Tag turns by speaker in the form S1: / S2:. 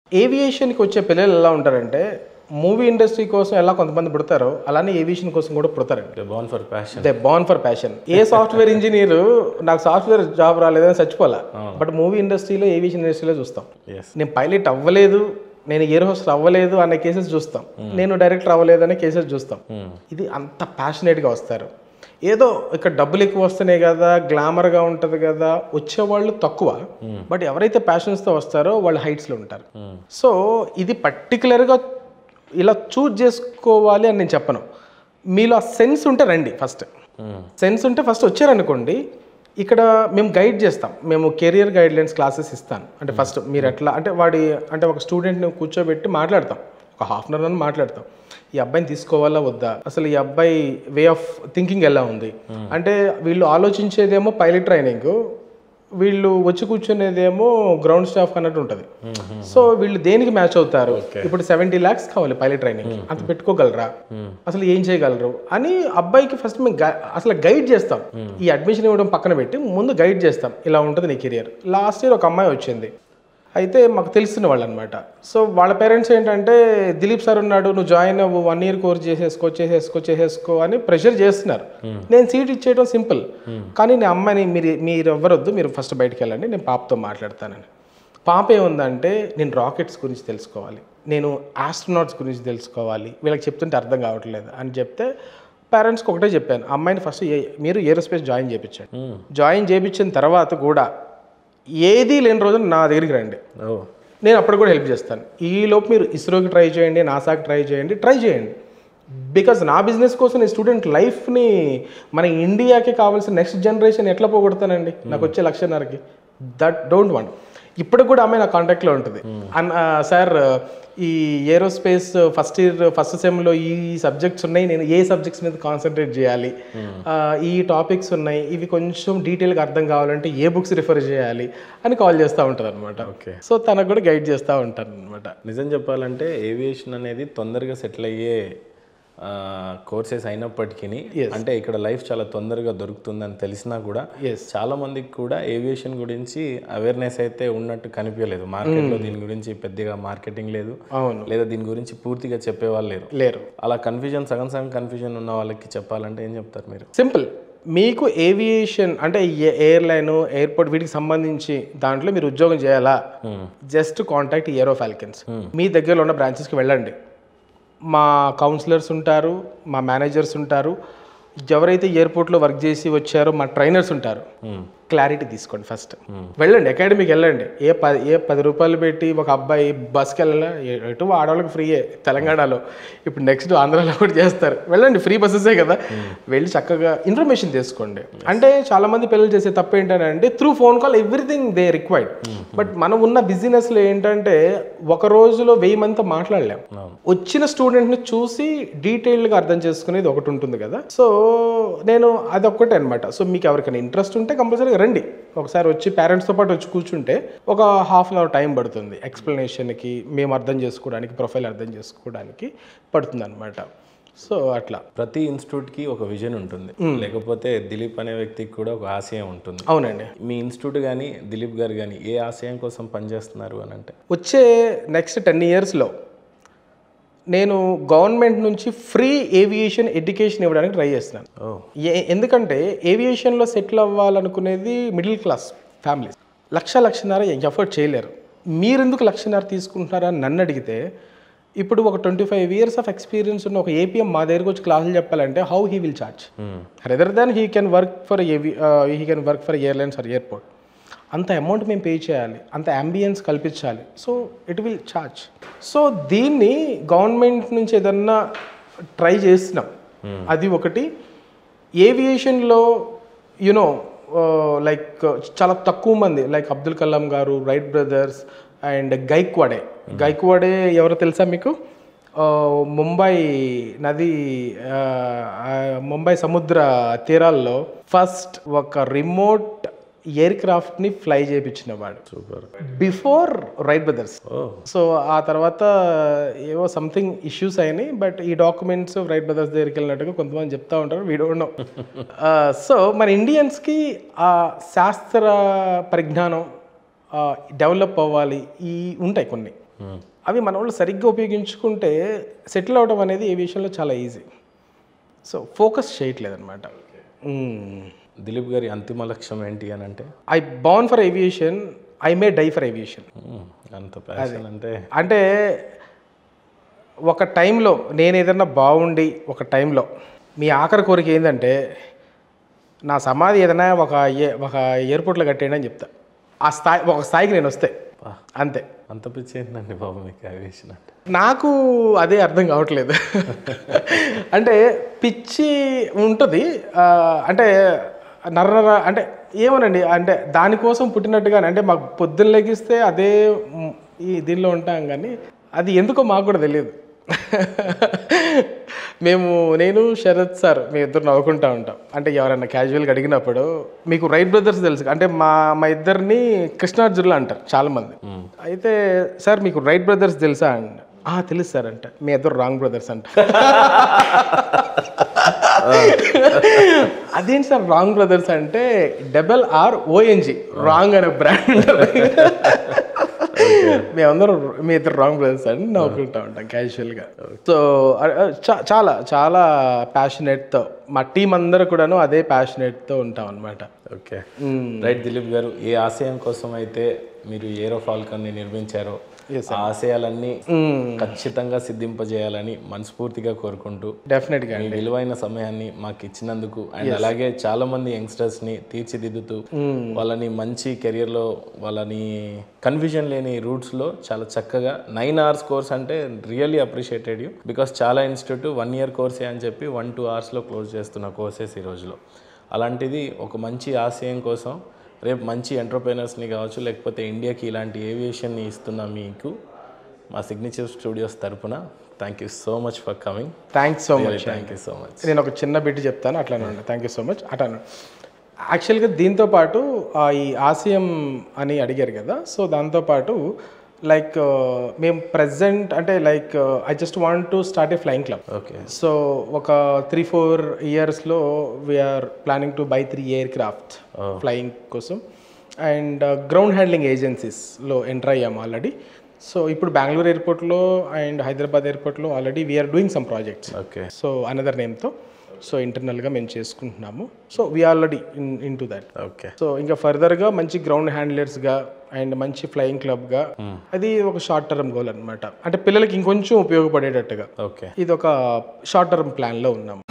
S1: ఏవియేషన్కి వచ్చే పిల్లలు ఎలా ఉంటారంటే మూవీ ఇండస్ట్రీ కోసం ఎలా కొంతమంది పుడతారో అలానే ఏవియేషన్ కోసం కూడా పుడతారండి. They born for passion. A software engineer నాకు సాఫ్ట్వేర్ జాబ్ రాలేదని చచ్చిపోలే, బట్ మూవీ ఇండస్ట్రీలో ఏవియేషన్ ఇండస్ట్రీలో చూస్తాం. నేను పైలట్ అవ్వలేదు, నేను ఎయిర్ హోస్టర్ అవ్వలేదు అనే కేసెస్ చూస్తాం, నేను డైరెక్టర్ అవ్వలేదు అనే కేసెస్ చూస్తాం. ఇది అంత ప్యాషనేట్గా వస్తారు. ఏదో ఇక్కడ డబ్బులు ఎక్కువ వస్తున్నాయి కదా, గ్లామర్గా ఉంటుంది కదా, వచ్చేవాళ్ళు తక్కువ, బట్ ఎవరైతే ప్యాషన్స్తో వస్తారో వాళ్ళు హైట్స్లో ఉంటారు. సో ఇది పర్టికులర్గా ఇలా చూజ్ చేసుకోవాలి అని నేను చెప్పను. మీలో ఆ సెన్స్ ఉంటే రండి. సెన్స్ ఉంటే ఫస్ట్ వచ్చారనుకోండి, ఇక్కడ మేము గైడ్ చేస్తాం. మేము కెరియర్ గైడ్లైన్స్ క్లాసెస్ ఇస్తాను. అంటే ఫస్ట్ మీరు ఎట్లా అంటే ఒక స్టూడెంట్ని కూర్చోబెట్టి మాట్లాడతాం, ఒక హాఫ్ అన్ అవర్ మాట్లాడతాం. ఈ అబ్బాయిని తీసుకోవాలా వద్దా, అసలు ఈ అబ్బాయి వే ఆఫ్ థింకింగ్ ఎలా ఉంది, అంటే వీళ్ళు ఆలోచించేదేమో పైలట్ ట్రైనింగ్, వీళ్ళు వచ్చి కూర్చునేదేమో గ్రౌండ్ స్టాఫ్ అన్నట్టు ఉంటుంది. సో వీళ్ళు దేనికి మ్యాచ్ అవుతారు, ఇప్పుడు 70 lakhs కావాలి పైలట్ ట్రైనింగ్, అంత పెట్టుకోగలరా, అసలు ఏం చేయగలరు అని అబ్బాయికి ఫస్ట్ మేము అసలు గైడ్ చేస్తాం. ఈ అడ్మిషన్ ఇవ్వడం పక్కన పెట్టి ముందు గైడ్ చేస్తాం, ఇలా ఉంటుంది నీ కెరియర్. లాస్ట్ ఇయర్ ఒక అమ్మాయి వచ్చింది, అయితే మాకు తెలిసిన వాళ్ళు అనమాట. సో వాళ్ళ పేరెంట్స్ ఏంటంటే, దిలీప్ సార్ ఉన్నాడు, నువ్వు జాయిన్ అవ్వు, 1 year కోర్స్ చేసేసుకో అని ప్రెషర్ చేస్తున్నారు. నేను సీట్ ఇచ్చేయడం సింపుల్, కానీ నేను అమ్మాయిని మీరు ఎవ్వరొద్దు, మీరు ఫస్ట్ బయటకు వెళ్ళండి, నేను పాపతో మాట్లాడతానని. పాప ఏముందంటే, నేను రాకెట్స్ గురించి తెలుసుకోవాలి, నేను ఆస్ట్రోనాట్స్ గురించి తెలుసుకోవాలి, వీళ్ళకి చెప్తుంటే అర్థం కావట్లేదు అని చెప్తే పేరెంట్స్కి ఒకటే చెప్పాను, అమ్మాయిని ఫస్ట్ మీరు ఏరోస్పేస్ జాయిన్ చేయించండి. జాయిన్ చేయించిన తర్వాత కూడా ఏదీ లేని రోజున నా దగ్గరికి రండి, నేను అప్పుడు కూడా హెల్ప్ చేస్తాను. ఈలోపు మీరు ఇస్రోకి ట్రై చేయండి, నాసాకి ట్రై చేయండి. బికాజ్ నా బిజినెస్ కోసం నేను స్టూడెంట్ లైఫ్ని, మన ఇండియాకి కావాల్సిన నెక్స్ట్ జనరేషన్ ఎట్లా పోగొడతానండి నాకు వచ్చే 1.5 దట్ డోంట్ వాంట్. ఇప్పుడు కూడా అమ్మాయి నా కాంటాక్ట్లో ఉంటుంది. సార్ ఈ ఏరోస్పేస్ ఫస్ట్ సెమ్లో ఈ సబ్జెక్ట్స్ ఉన్నాయి, నేను ఏ సబ్జెక్ట్స్ మీద కాన్సన్ట్రేట్ చేయాలి, ఈ టాపిక్స్ ఉన్నాయి, ఇవి కొంచెం డీటెయిల్గా అర్థం కావాలంటే ఏ బుక్స్ రిఫర్ చేయాలి అని కాల్ చేస్తూ ఉంటుంది అనమాట. ఓకే, సో తనకు కూడా గైడ్ చేస్తూ ఉంటాను అనమాట.
S2: నిజం చెప్పాలంటే ఏవియేషన్ అనేది తొందరగా సెటిల్ అయ్యే కోర్సెస్ అయినప్పటికీ, అంటే ఇక్కడ లైఫ్ చాలా తొందరగా దొరుకుతుందని తెలిసినా కూడా చాలా మందికి కూడా ఏవియేషన్ గురించి అవేర్నెస్ అయితే ఉన్నట్టు కనిపించలేదు. మార్కెట్లో దీని గురించి పెద్దగా మార్కెటింగ్ లేదు, లేదా దీని గురించి పూర్తిగా చెప్పేవాళ్ళు లేరు. అలా సగం కన్ఫ్యూజన్ ఉన్న వాళ్ళకి చెప్పాలంటే ఏం చెప్తారు మీరు?
S1: సింపుల్, మీకు ఏవియేషన్ అంటే ఎయిర్లైన్, ఎయిర్పోర్ట్ వీటికి సంబంధించి దాంట్లో మీరు ఉద్యోగం చేయాలా, జస్ట్ కాంటాక్ట్ ఏరో ఫాల్కన్స్. మీ దగ్గరలో ఉన్న బ్రాంచెస్కి వెళ్ళండి, మా కౌన్సిలర్స్ ఉంటారు, మా మేనేజర్స్ ఉంటారు, ఎవరైతే ఎయిర్పోర్ట్లో వర్క్ చేసి వచ్చారో మా ట్రైనర్స్ ఉంటారు. క్లారిటీ తీసుకోండి, ఫస్ట్ వెళ్ళండి, అకాడమీకి వెళ్ళండి. ఏ 10 రూపాయలు పెట్టి ఒక అబ్బాయి బస్కి వెళ్ళాలా, ఎటు ఆడవాళ్ళకి ఫ్రీయే తెలంగాణలో, ఇప్పుడు నెక్స్ట్ ఆంధ్రాలో కూడా చేస్తారు. వెళ్ళండి, ఫ్రీ బస్సెసే కదా, వెళ్ళి చక్కగా ఇన్ఫర్మేషన్ తీసుకోండి. అంటే చాలామంది పిల్లలు చేసే తప్పు ఏంటంటే through phone call everything they required, but మనం ఉన్న బిజినెస్లో ఏంటంటే ఒక రోజులో 1000 మందితో మాట్లాడలేం. వచ్చిన స్టూడెంట్ని చూసి డీటెయిల్డ్గా అర్థం చేసుకునేది ఒకటి ఉంటుంది కదా. సో నేను అదొక్కటే అనమాట. సో మీకు ఎవరికైనా ఇంట్రెస్ట్ ఉంటే కంపల్సరీగా రండి, ఒకసారి వచ్చి పేరెంట్స్తో పాటు వచ్చి కూర్చుంటే ఒక హాఫ్ అన్ అవర్ టైం పడుతుంది ఎక్స్ప్లెనేషన్కి, మేము అర్థం చేసుకోవడానికి, ప్రొఫైల్ అర్థం చేసుకోవడానికి పడుతుంది అనమాట. సో అట్లా
S2: ప్రతి ఇన్స్టిట్యూట్కి ఒక విజన్ ఉంటుంది, లేకపోతే దిలీప్ అనే వ్యక్తికి కూడా ఒక ఆశయం ఉంటుంది.
S1: అవునండి.
S2: మీ ఇన్స్టిట్యూట్ కానీ దిలీప్ గారు కానీ ఏ ఆశయం కోసం పనిచేస్తున్నారు అని అంటే,
S1: వచ్చే నెక్స్ట్ 10 yearsలో నేను గవర్నమెంట్ నుంచి ఫ్రీ ఏవియేషన్ ఎడ్యుకేషన్ ఇవ్వడానికి ట్రై చేస్తున్నాను. ఎందుకంటే ఏవియేషన్లో సెటిల్ అవ్వాలనుకునేది మిడిల్ క్లాస్ ఫ్యామిలీస్, 1.5 ఎఫర్ట్ చేయలేరు. మీరు ఎందుకు 1.5 తీసుకుంటున్నారని నన్ను అడిగితే, ఇప్పుడు ఒక 25 years ఆఫ్ ఎక్స్పీరియన్స్ ఉన్న ఒక ఏపీఎం మా దగ్గరకు వచ్చి క్లాసులు చెప్పాలంటే how he will charge, rather than he can work for airlines or airport. అంత అమౌంట్ మేము పే చేయాలి, అంత అంబియన్స్ కల్పించాలి, so it will charge. So దీన్ని గవర్నమెంట్ నుంచి ఏదన్నా ట్రై చేస్తున్నాం, అది ఒకటి. ఏవియేషన్లో యునో లైక్ చాలా తక్కువ మంది, లైక్ అబ్దుల్ కలాం గారు, రైట్ బ్రదర్స్ అండ్ గైక్వాడే ఎవరో తెలుసా మీకు? ముంబై సముద్ర తీరాల్లో ఫస్ట్ ఒక రిమోట్ ఎయిర్ క్రాఫ్ట్ని ఫ్లై చేయించిన వాడు,
S2: super,
S1: before Wright brothers. So ఆ తర్వాత ఏవో సంథింగ్ ఇష్యూస్ అయినాయి, బట్ ఈ డాక్యుమెంట్స్ రైట్ బ్రదర్స్ దగ్గరికి వెళ్ళినట్టుగా కొంతమంది చెప్తా ఉంటారు, వీ డోంట్ నో. సో మన ఇండియన్స్కి ఆ శాస్త్ర పరిజ్ఞానం డెవలప్ అవ్వాలి, ఈ ఉంటాయి కొన్ని. అవి మన వాళ్ళు సరిగ్గా ఉపయోగించుకుంటే సెటిల్ అవడం అనేది ఈ విషయంలో చాలా ఈజీ. సో ఫోకస్ చేయట్లేదు అనమాట.
S2: దిలీప్ గారి అంతిమ లక్ష్యం ఏంటి అని అంటే,
S1: I born for aviation, I may die for aviation.
S2: అంత ప్యాషన్ అంటే
S1: అంటే ఒక టైంలో నేను ఏదన్నా బాగుండి, ఒక టైంలో మీ ఆఖరి కోరిక ఏంటంటే నా సమాధి ఏదైనా ఒక ఎయిర్పోర్ట్లో కట్టేయండి అని చెప్తా. ఒక స్థాయికి నేను వస్తే అంతే.
S2: అంత పిచ్చి ఏంటండి బాబు మీకు ఏవియేషన్ అంటే?
S1: నాకు అదే అర్థం కావట్లేదు. అంటే పిచ్చి ఉంటుంది, అంటే నర్ర అంటే ఏమోనండి, అంటే దానికోసం పుట్టినట్టుగానే, అంటే మాకు పొద్దున్న లెగిస్తే అదే ఈ దీనిలో ఉంటాం, కానీ అది ఎందుకో మాకు కూడా తెలియదు. నేను శరత్ సార్ మీ ఇద్దరు నవ్వుకుంటూ ఉంటాం. అంటే ఎవరైనా క్యాజువల్గా అడిగినప్పుడు మీకు రైట్ బ్రదర్స్ తెలుసు అంటే మా ఇద్దరిని కృష్ణార్జునులు అంటారు చాలామంది. అయితే సార్ మీకు రైట్ బ్రదర్స్ తెలుసా అండి? తెలుసు సార్ అంటే మీ ఇద్దరు రాంగ్ బ్రదర్స్ అంట. అదేంటి సార్ రాంగ్ బ్రదర్స్ అంటే RRONG రాంగ్ అనే బ్రాండ్. మేమందరం మీ ఇద్దరు రాంగ్ బ్రదర్స్ అని నవ్వుకుంటా ఉంటాం క్యాజువల్గా. సో చాలా చాలా ప్యాషనేట్తో మా టీం అందరూ కూడాను అదే ప్యాషనేట్తో ఉంటాం అనమాట.
S2: Okay, right. దిలీప్ గారు, ఏ ఆశయం కోసం అయితే మీరు ఏరో ఫాల్కన్ని నిర్మించారో ఆ ఆశయాలన్నీ ఖచ్చితంగా సిద్ధింపజేయాలని మనస్ఫూర్తిగా కోరుకుంటూ,
S1: డెఫినెట్గా
S2: మీ విలువైన సమయాన్ని మాకు ఇచ్చినందుకు, అండ్ అలాగే చాలా మంది యంగ్స్టర్స్ ని తీర్చిదిద్దుతూ వాళ్ళని మంచి కెరియర్ లో, వాళ్ళని కన్ఫ్యూజన్ లేని రూట్స్ లో చాలా చక్కగా 9 hours కోర్స్ అంటే రియల్లీ అప్రిషియేటెడ్ యూ. బికాస్ చాలా ఇన్స్టిట్యూట్ 1 year కోర్సే అని చెప్పి 1-2 hours లో క్లోజ్ చేస్తున్న కోర్సెస్ ఈ రోజులో. అలాంటిది ఒక మంచి ఆశయం కోసం రేపు మంచి ఎంటర్ప్రైనర్స్ని కావచ్చు, లేకపోతే ఇండియాకి ఇలాంటి ఏవియేషన్ని ఇస్తున్న మీకు మా సిగ్నేచర్ స్టూడియోస్ తరపున thank you so much for coming.
S1: Thanks so much.
S2: Thank you so much.
S1: నేను ఒక చిన్న బిట్ చెప్తాను, అట్లానే ఉండే. Thank you so much. అట్లానే యాక్చువల్గా దీంతోపాటు ఈ ఆశయం అని అడిగారు కదా, సో దాంతోపాటు లైక్ మేము ప్రజెంట్ అంటే like I just want to start a flying club.
S2: Okay.
S1: So ఒక 3-4 yearsలో we are planning to buy 3 aircraft flying కోసం. అండ్ గ్రౌండ్ హ్యాండ్లింగ్ ఏజెన్సీస్లో ఎంటర్ అయ్యాము ఆల్రెడీ. సో ఇప్పుడు బెంగళూరు ఎయిర్పోర్ట్లో అండ్ హైదరాబాద్ ఎయిర్పోర్ట్లో already we are doing some projects.
S2: Okay.
S1: So another నేమ్తో so ఇంటర్నల్గా మేము చేసుకుంటున్నాము. So we already into that.
S2: Okay.
S1: So ఇంకా ఫర్దర్గా మంచి గ్రౌండ్ హ్యాండ్లర్స్గా అండ్ మంచి ఫ్లయింగ్ క్లబ్గా, అది ఒక షార్ట్ టర్మ్ గోల్ అనమాట. అంటే పిల్లలకి ఇంకొంచెం ఉపయోగపడేటట్టుగా
S2: ఓకే,
S1: ఇది ఒక షార్ట్ టర్మ్ ప్లాన్లో ఉన్నాము.